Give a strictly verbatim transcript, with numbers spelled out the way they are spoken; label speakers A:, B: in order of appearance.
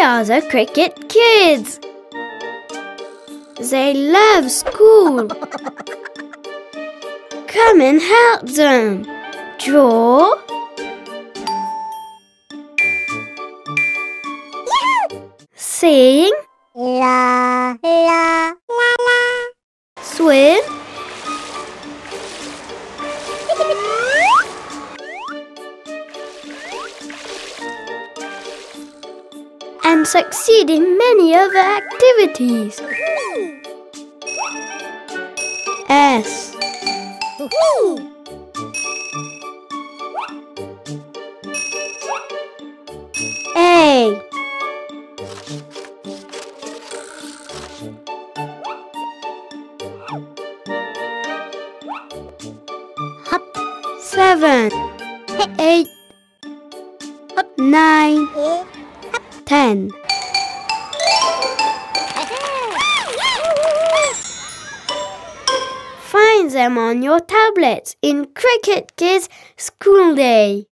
A: are the cricket kids. They love school. Come and help them. Draw. Sing.
B: La, la, la, la.
A: Swim. And succeed in many other activities. S. A. Seven, eight, nine, ten. Find them on your tablets in Cricket Kids School Day.